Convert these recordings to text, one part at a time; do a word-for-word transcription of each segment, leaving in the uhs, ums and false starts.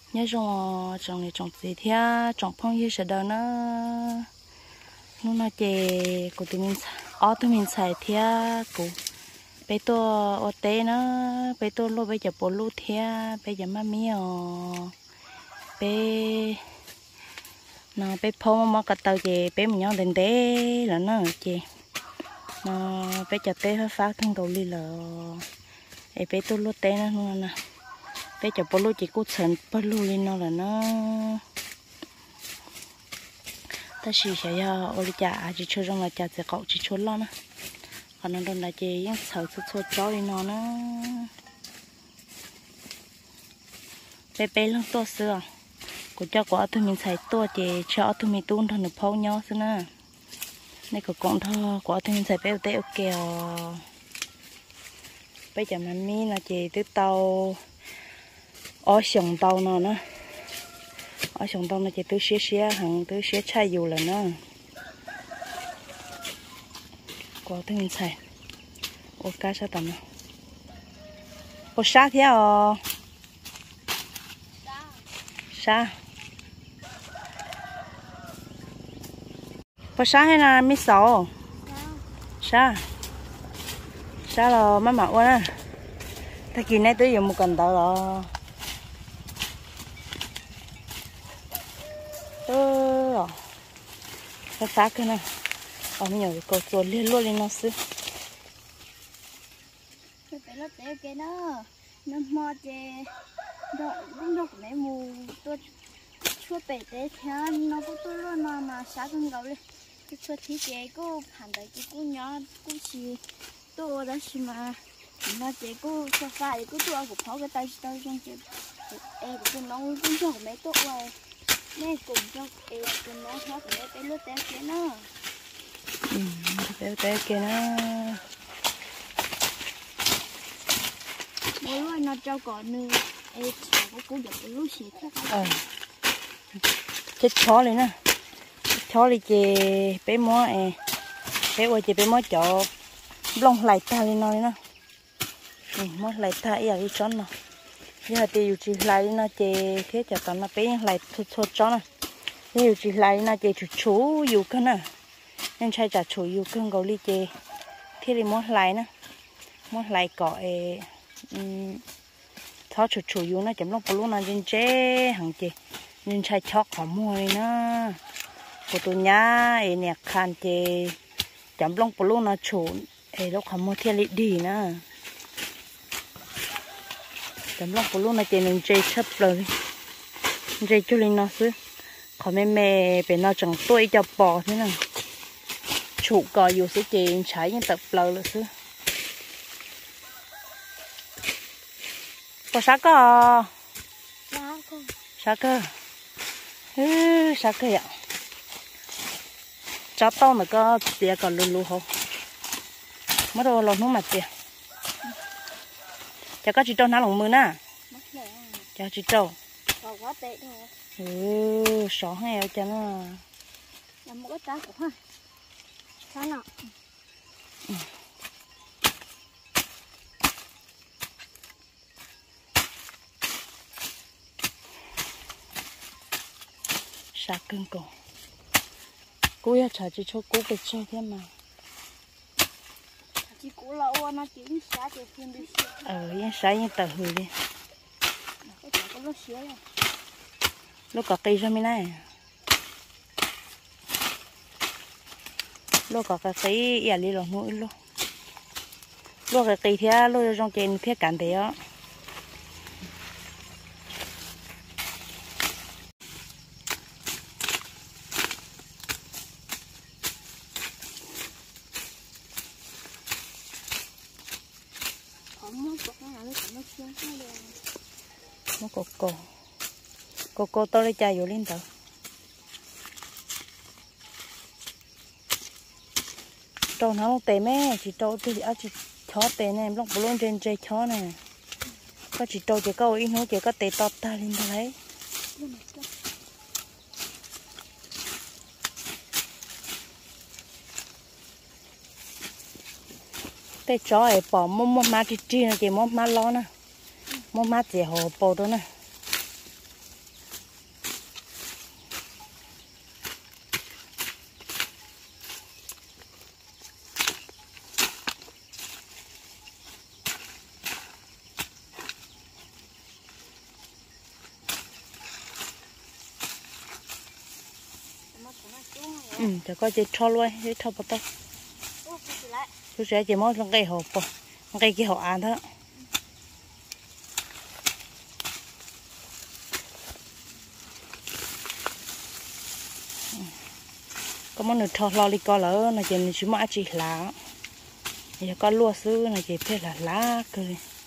nhớ trong trong này trồng gì thế trồng phong như sẽ đâu nó nó nói chè của tụi mình ở tụi mình xài thế của bây tôi ở đây nó bây tôi lo bây giờ bỏ lú thế bây giờ mà mía bây nó bây phong mà cái tàu chè bây mình nhau đến đấy là nó chè nó bây giờ tê hơi phát thằng đầu đi là ấy bây tôi lo tê nó luôn nè bây giờ bỏ lú chỉ cút sần bỏ lú lên nó là nó ta chỉ sẽ cho ô chả chỉ cho rằng là chả sẽ cậu chỉ cho lo nè còn nó đồn là chỉ những sầu sốt sốt chó đi nó nó bé bé lắm to xưa của cho quả tụi mình xài to chỉ cho tụi mình tuôn thằng được phao nhau xưa nè này có con thơ quả tụi mình xài bé té ok bây giờ mình mi là chỉ từ tàu ở sông tàu nó nữa ở sông tàu nó chỉ từ xé xé hàng từ xé chai dù là nó quả tụi mình xài ô cá sao tầm nào ô sa thế à sa ô sa hay là mít sấu sa sa là má mạo quá ta kỳ này tôi dùng một cần tao rồi ơ rồi ta phá cái này ông nhớ cái cột liên luôn lên nó xứ phải lót té cái nó nó mò chè đó đúng đâu cũng lấy mù tôi chua bể té theo nó cũng tôi luôn mà mà sáng con gấu lên tôi chua thí chè cô phản đấy cái cô nhỏ cô chỉ tôi đó chỉ mà nó chè cô cho phải cô tôi cũng phá cái tay tay trong chè em cũng nó cũng cho mấy tốt rồi nè cùng cho em cũng nó hết mấy cái lót té cái nó ừ té té kia nó mỗi lần nó cho còn nữa em có cố gắng cái lúc xịt các ờ chết chó lên nè chó lên chè bé mó e bé ơi chè bé mó chọ lông lại ta lên nói nè ừ mó lại ta ý là đi chó nè giờ thìอยู่chỉ lại nè chè thế cho tao nó bé lại thốt thốt chó nèอยู่chỉ lại nè chè chủ chủอยู่กันnè nên sai trả chủอยู่กันgấu li chè thế thì mó lại nè mó lại cọ e tháo chuột chuột vô nó chấm lông bự luôn là trên chế hàng chị nên sai chót họ mua này nó của tôi nhá ấy nè khăn chị chấm lông bự luôn là chuột ấy lúc họ mua thiên lý đi nè chấm lông bự luôn là chị nên chế chấp rồi chế cho lên nó xứ còn mẹ mẹ bên nó chẳng tôi cho bò thế nào chuột cò vô sẽ chị trái những tập lờ rồi xứ có sắc cơ sắc cơ ừ sắc cơ ạ cháu to nữa có tiền còn lù lù không mất đâu lột nó mặt tiền cháu có chỉ trâu ná lồng mưa nè cháu chỉ trâu ừ sọ heo cho nó làm một cái trái của ha trái nào sạc cưng cổ cú ya chả chỉ cho cú bị chơi thế mà chỉ cú là ô nó chỉ xả chỉ phun đi ờ yên xả yên tờ hừ đi cái chả có lúc xía này lúc có cây ra mới này lúc có cái cây ya đi rồi nuôi luôn lúc cái cây thế lúc trong trên phía cản thế á nó cô cô cô cô tôi lấy chai vô lên tờ trâu nó không tệ mẹ chỉ trâu thì ở chỉ chó tệ này lúc bự luôn trên dây chó này có chỉ trâu chỉ có ít nữa chỉ có tệ to ta lên đấy cái chó ấy bỏ mua mua má chỉ chỉ là chỉ mua má lo nè mua má chỉ hồ bò đó nè ừ cho có chơi cho luôn chơi cho bắt tao tôi sẽ chơi món trong cây hộp bò cây kia họ ăn thôi có món được cho lo đi coi lỡ là chơi chỉ mà chỉ lá giờ có lúa xứ này chơi thế là lá cơ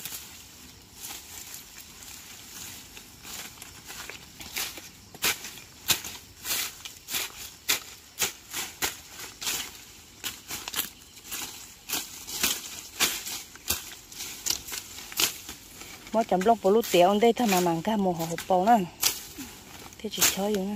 mỗi chấm lông bò lúa téo đây thằng nào mang cả một hộp bò nữa thế chỉ chơi vậy nè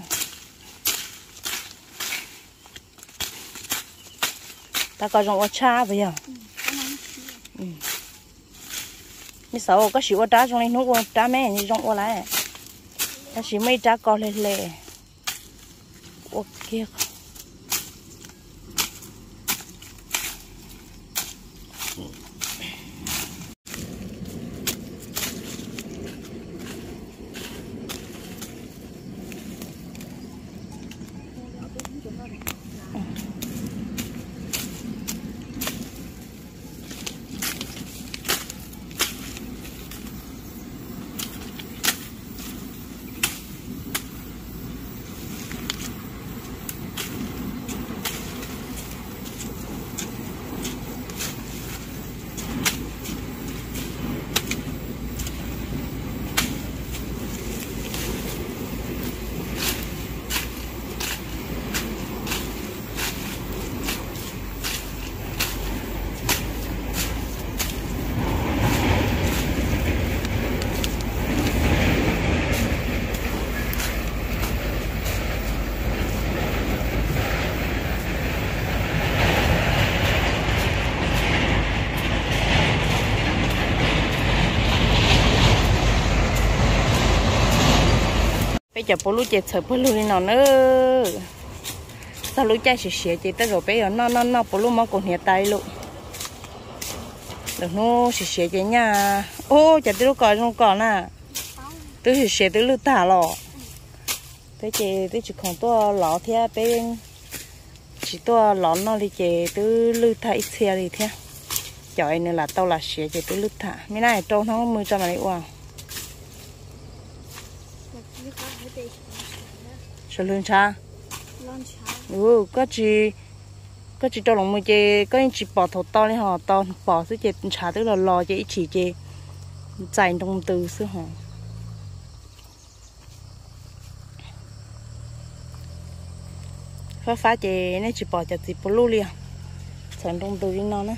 ta coi trong ô cha vậy à ừ như sao có xíu ô trá trong này nó ô trá mẹ như trong ô lại ta chỉ mấy trá co lên lệ ô kia bây giờ bố lúa chết sợ bố lúa nó nữa sao lúa chạy xỉa chết tới rồi bây giờ nó nó nó bố lúa mà còn hiện tay luôn được nó xỉa chết nha ô chả tới lúc còn không còn à tôi xỉa tới lúa thả lọ tới chị tới chỉ còn tôi lọ thế bên chỉ tôi lọ nó đi chị tới lúa thả ít xe đi thế trời này là tao là xỉa chết tới lúa thả mấy này trâu nó mười trăm mà đi qua sao lươn cha ừ có chỉ có chỉ cho lòng mười chè có những chỉ bỏ thổ to lên họ to bỏ số chè trà tức là lò chè chỉ chè dành trong từ xưa họ phá phá chè này chỉ bỏ chè chỉ bỏ lú liền dành trong từ lên nó nữa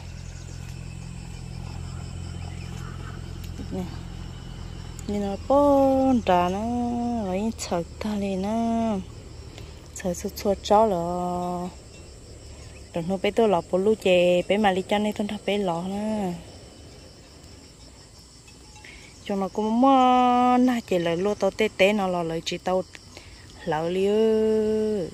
nhìn nó bón trà nó lấy chợ ta lên nó chợ sốt sốt cháo là rồi nó bé tôi lọt bộ lúa chè bé mà đi cho nên tôi thắp bé lọ nữa cho nó cũng mò na chè lại lúa tao tê tê nó lọ lại chỉ tao lỡ liu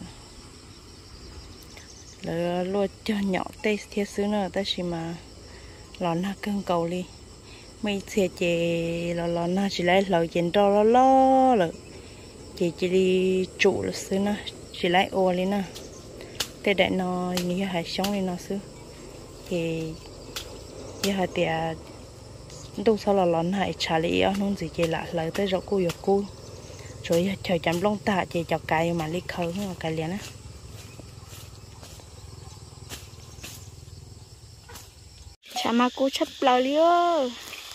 lại lúa cho nhỏ tê thiệt xứ nữa ta chỉ mà lọ na cơn cầu đi mấy xe chè lò lò nó chỉ lấy lò chèn to lo lo rồi chè chỉ đi trụ là xứ nó chỉ lấy ô lên nè thế để nó như hải sống lên nó xứ thì như hải tiệt đâu sau là lò hải trả lý ở nông gì chè lạ lấy tới rồi cô giật cô rồi chờ chấm lông tạ chè chọc cài mà lấy khâu mà cài liền á chả mà cô chấp lâu liêu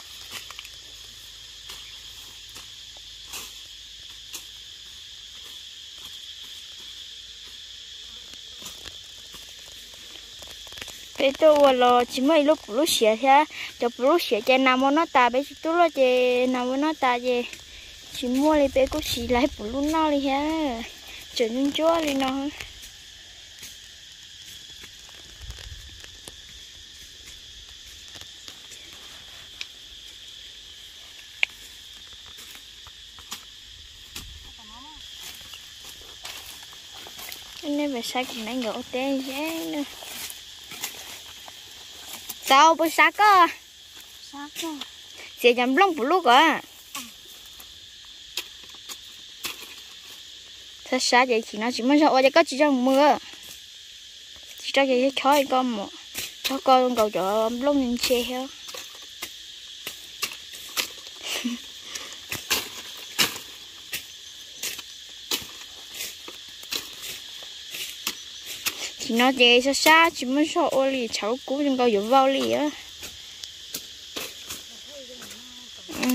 bây giờ là chỉ mấy lúc lúc xỉa thế cho lúc xỉa cho nằm nó ta bây giờ tôi là chỉ nằm nó ta chỉ chỉ mua lấy bé cũng xỉ lại lúc nào đi ha trở nên chúa đi nó nên phải sạch cái này gỗ tê thế nữa sao bữa sạch cơ sạch cơ sẽ nhắm lông của lúc à thật sao vậy chỉ nó chỉ muốn sợ cho có chỉ trong mưa cho cái chó con một cho con cầu cho lúc nhìn xe hết thì nó dễ xa xa chỉ muốn sợ ô lì cháu cũ trong cầu dùng vào lì á ừ.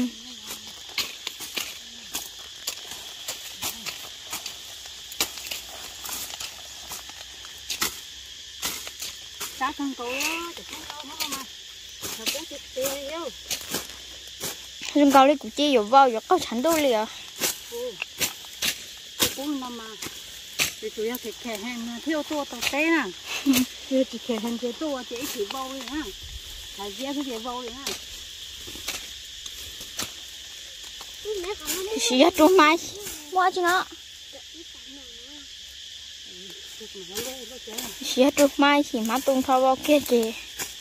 sát con cầu á để con cầu nó mà nó cũng chịu tiền yêu trong cầu lì cũng chỉ dùng vào có sẵn đâu lì à ừ cũng mà mà thì chủ yếu thì kẻ hàng theo tua tàu té nè thì chỉ kẻ hàng theo tua chỉ chỉ bao đi ha là dễ cái gì bao đi ha chỉ hết trốn mai qua cho nó chỉ hết trốn mai chỉ má tung thao bao kia chị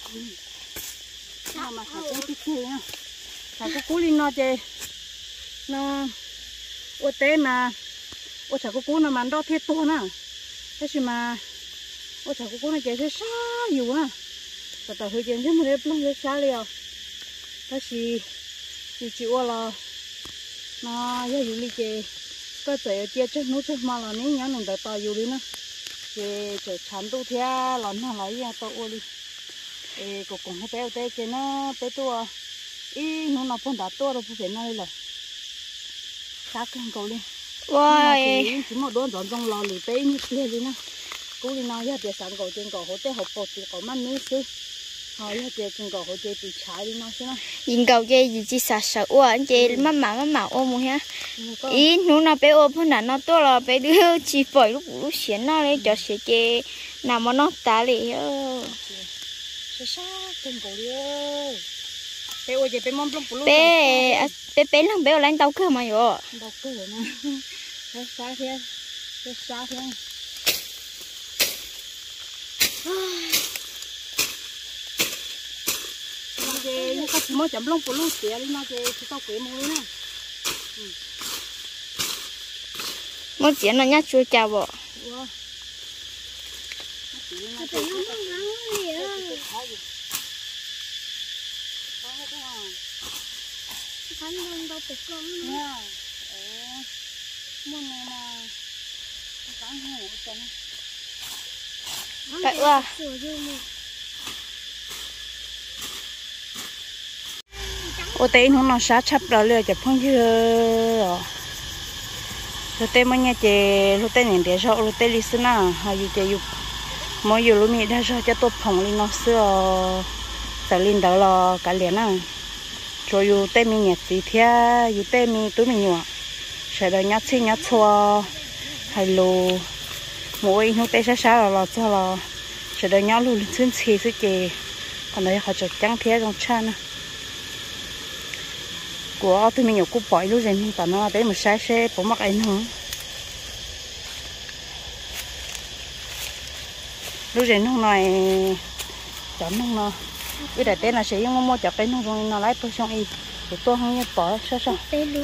sao mà phải cái kia ha phải cái cú linh nó chị nó ô té mà ô chả có cú nó mà đo thiết to nè thế chứ mà ô chả có cú nó chạy sẽ xa nhiều àแต่แต่hơi chạy chứ mà đẹp lắm xa liền thế thì thì chịu là nó giờอยู่đi chạy có chạy chạy chứ nó chứ mà là nếu nhớ mình đợi taoอยู่đi nữa chạy chạy chán tu thia là nó lại ra tao ô đi ê cô cũng hay béo té chạy nó bé tua ý nó nó phong đã tua rồi phải nó là sát cái cầu đi wow chỉ một đôi dọn trong lò lì tế như kia đi nè cú đi nói giờ sáng cầu trên cầu hỗ trợ học bột thì có mắt nữa chứ hỏi giờ trên cầu hỗ trợ bị trái đi nói chứ nó nhìn cầu chơi gì chỉ sợ sợ quá anh chị má má má má ôm một ha ý nó nó bé ôm hơn là nó to là bé đứa chỉ phải lúc lúc xén nó lấy cho xé chơi nào mà nó tá lì sao sao trên cầu đi bé ơi bé mong plong plong bé bé bé lăng bé lên tàu cơ mà rồi tàu cơ rồi nè bé sao thế bé sao thế về nó có mới chậm lông của lông xẻ đi nó về thì tao quế mồi nè mới xẻ nó nhát chua chào bộ Anh đang đâu phải con nha, muốn mà bán hàng chân. Vậy à? Ô té nó nó sát chắp rồi liền chụp phong chưa? Ô té mà nhà chị, ô té nhìn để sao, ô té lịch sử na, hay như chị, mỗi giờ lúc mình đã sao cho tốt phong lên nó xưa, tại lên đó là cả liền à. Rồi yêu tên mình nhặt gì thế, yêu tên mình túi mình nhọ, sẽ đợi nhặt xin nhặt xua, hay lù, mỗi hôm tết sáng sáng là cho là sẽ đợi nhặt lù xin xì xí chè, còn đây họ chọn trắng thế trong chăn nè, của túi mình nhọ cũng bỏ lúc rồi nhưng tao nó để một sai xe bỏ mặc ảnh hưởng, lúc rồi hôm nay chọn hôm nào cái đại tên là sẽ dùng mua chặt cái nó rồi nó lấy tôi xong y thì tôi không nhớ bỏ sao sao bé luôn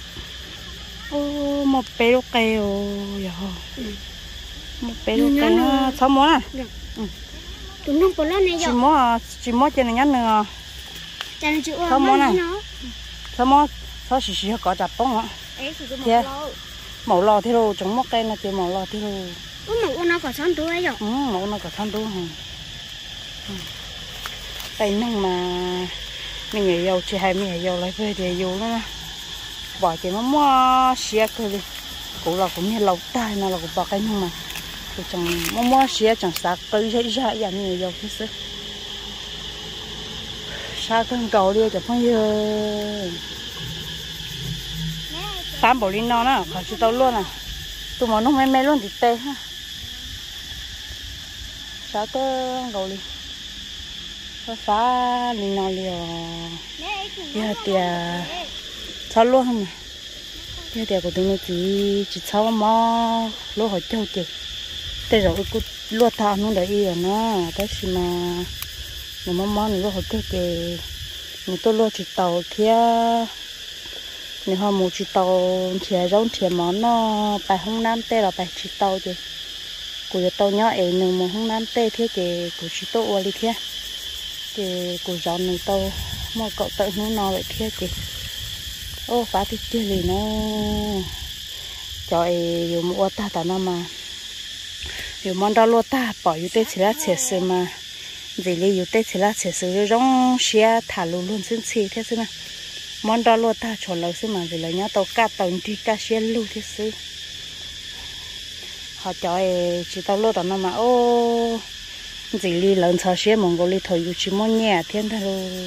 ô một bé lúc cây rồi một bé lúc cây nó sáu món à tụi nó có lớn này chỉ món chỉ món trên này nhá nữa sáu món này sáu món sáu xí xí có chặt bông á thế màu lò thế rồi trồng móc cây là chỉ màu lò thế rồi màu nó có sáu túi rồi ừ màu nó có sáu túi hả tay nông mà mình nhảy dầu chỉ hai mình nhảy dầu lại về để dầu nữa bỏ chỉ nó mua xía cơ đi cũng là cũng như lâu tay nào là cũng bỏ cái nông mà thì chẳng mua mua xía chẳng sạc tới dây ra giờ mình nhảy dầu thế chứ sao con cầu đi chẳng bao giờ tám bộ linh non á khỏi chỉ tao luôn à tụi mà nó mê mê luôn thì tê ha sao con cầu đi phá linh non liền giờ tiề sao luôn không mà giờ tiề của tụi nó chỉ chỉ sao mà lúa hỏi châu chị thế rồi cứ lúa thao nó để ý rồi nó thế gì mà mà mắm mắm lúa hỏi châu chị người tôi lúa chỉ tàu kia người họ mua chỉ tàu chè rau chè món nó bài hôm nam tê là bài chỉ tàu chị cô giờ tàu nhỏ ấy nương một hôm năm tê thế chị cô chỉ tàu qua đi thế chị cô dọn nương tàu mà cậu tự nó no vậy thế chị ô phá thì chưa gì nó cho ấy dùng mua ta ta nó mà dùng món đó luôn ta bỏ vô tê chỉ là chế sự mà gì li vô tê chỉ là chế sự rồi rong xe thả luôn luôn xin xì thế chứ mà món đó luôn ta cho lâu xí mà gì là nhá tàu cá tàu đi cá xe luôn thế chứ họ cho ấy chỉ tàu luôn đó nó mà ô gì li lần sau xe mong gọi li thôi vô chỉ món nhẹ thiên thôi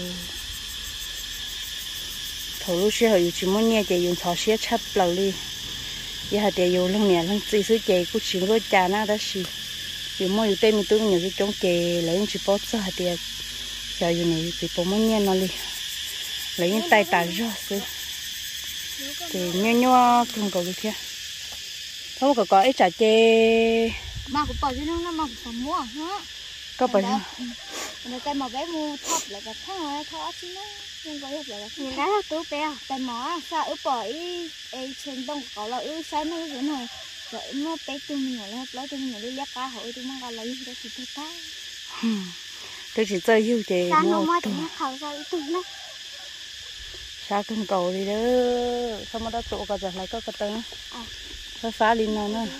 thôi lúc xe họ vô chỉ món nhẹ chỉ dùng sau xe chắp lâu đi giờ họ để vô lưng nè lưng chỉ số chỉ cũng chỉ có trà na đó xí vì mỗiอยู่เต็มตัวnhiều cái chống chè lấy những chỉ bớt cho hạt tiền choอยู่này thì bớt mấy nhẹ nó đi lấy những tay tay ra xí thì nhớ nhớ không có cái kia không có có ít trà chè mà cũng bỏ cho nó mà cũng mua hả có bỏ cho người ta mà bé mua thóc lại cả tháng rồi thóc chứ nó nhưng có hết rồi người ta tú bé tay mỏ sao ướp bỏ ý trên đông có là ướp sai nó thế này rồi nó bé tôi mình nhỏ lấy tôi mình nhỏ đi lép cá hội tôi mang ra lấy đó chỉ tôi ta tôi chỉ chơi yêu chè mua tôi khẩu ra tôi nó sao cần cầu đi đó sao mà đã tụ cả rồi lại có cái tấn phá phá lên nó nữa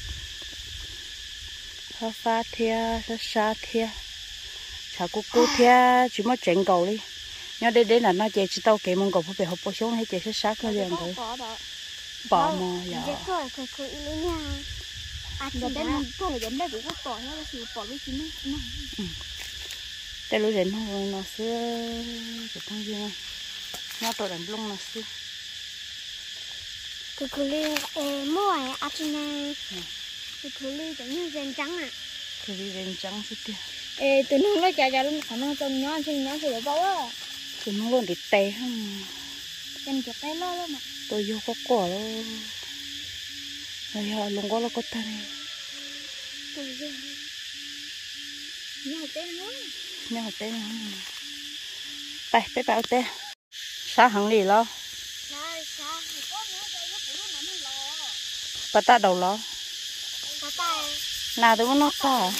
phá phá thia phá phá thia chả cú cú thia chỉ mới chèn cầu đi nhớ đây đây là nó chè chỉ tao kể mong cầu phải học bổ sung hay chè sát sát nó liền rồi bỏ mà dạ rồi rồi rồi lấy nha à giờ đây mình thôi giờ đây cũng có bỏ nó là chịu bỏ cái gì nó đây lúc đấy nó nó xưa cái con gì này nó tôi đánh lông nó xưa cứ cứ lên mua ấy ăn trên này cứ cứ lên giống như rèn trắng à cứ đi rèn trắng xưa tiền ê từ nó nó chạy chạy luôn khả năng trong nhỏ trên nhỏ thì bao á từ nó luôn để té không chân chụp tay lo luôn mà tôi vô có quả luôn này họ lồng quá là có tay này nhau tên nó nhau tên nó tay tay bảo tên sao hằng đi lo bà ta đầu lo nào tôi nó sao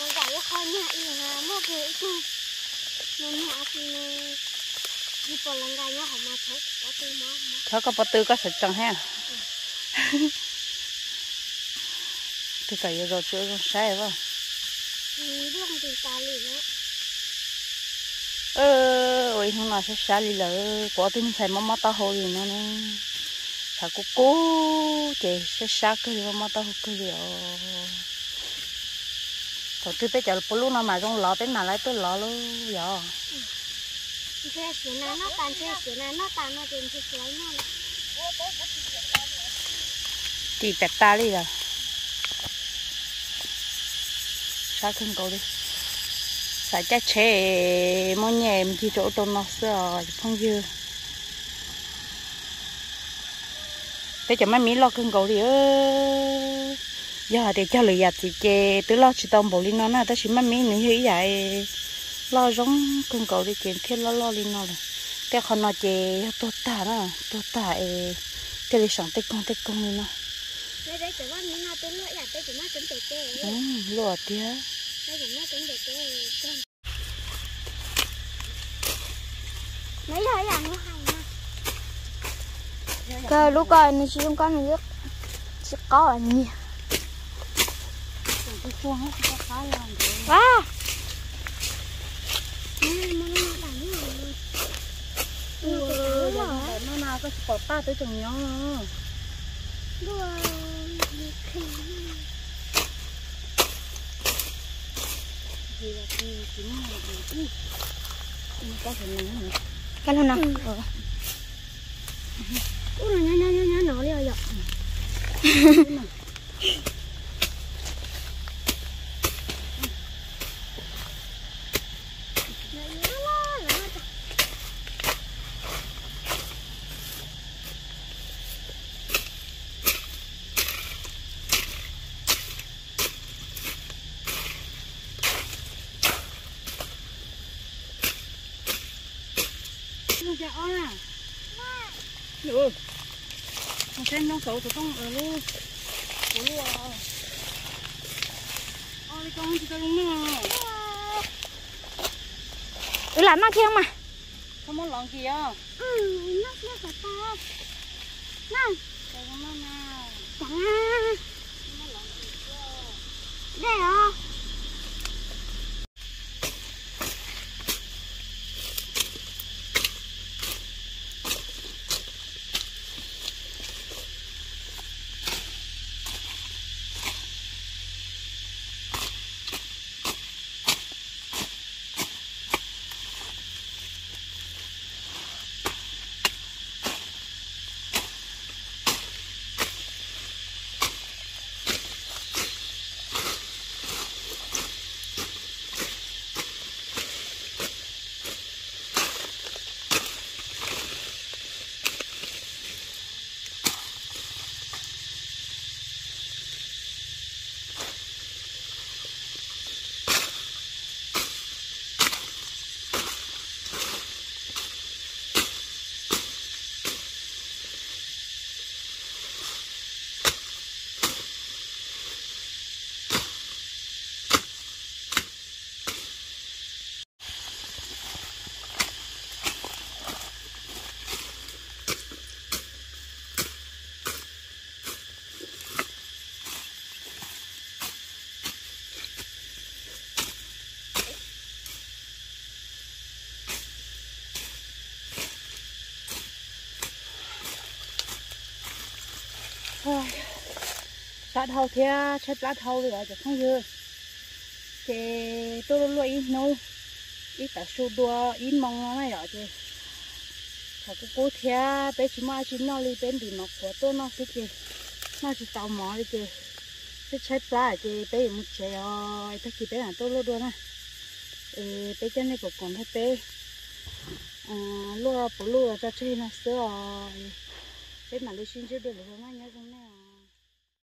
thôi có bắt tư có sạch chẳng ha tôi cày rồi chưa rồi sai không ơ ôi hôm nào sẽ sai đi lỡ có tin thầy mắm tao hồi gì nó nó thà cố cố chị sẽ sai cái gì mắm tao hồi cái gì thôi tôi tới chợ lúc nào mà trong lọ tới nào lại tới lọ luôn giờ thế chuyện này nó tàn thế chuyện này nó tàn nó tiền thì lấy nó chị bẹp ta đi rồi sao không cầu đi phải chắc chế món nhèm chỉ chỗ trong nó sờ không dư thế cho mấy mí lo không cầu đi ơ giờ thì cho lười giặt thì chè tứ lo chỉ tông bộ đi nó na tới chỉ mấy mí nữa như vậy lo giống con cậu đi kiếm thêm lo lo lên nó rồi, thế còn nó chè tốt ta đó, tốt ta ấy, thế đi sống tết con tết con lên nó. Đây đây chỉ có những nó tên lúa là tên chúng nó tên tê tê. Ừ, lúa tía. Đây chúng nó tên tê tê. Mấy thôi là nó hay nha. Cái lúc coi nó chỉ không có nữa, chỉ có là nhiều. Cái khuôn hết có khá là. Wow. Nó nào có bỏ ba tới chừng nhau nữa. Cái nào nào? Ủa nó nó nó nó nó đi rồi. Nó on à? Ừ. Nó xem nó cậu tụi con ở luôn. Ủa. đi con chỉ tao đúng nè. Ừ làm nó kia mà. Không muốn lỏng kìa. Ừ, nó nó phải to. Nè. Tao đúng nó nào. Chẳng à. Đây à. Sát hầu thì chết lát hầu rồi chứ không dư thì tôi luôn ít nấu ít cả số đua ít mong nó này rồi chứ thật cái cố thea bé chỉ mà chỉ nó đi bên đi nó của tôi nó cái gì nó chỉ tàu mỏ đi chứ cái chết lá chứ bé một trẻ rồi tất cả bé là tôi luôn đua nè bé chân này cũng còn thấy bé lúa bỏ lúa cho chơi nó sữa rồi bé mà đi xin chứ được rồi nó nhớ không nè.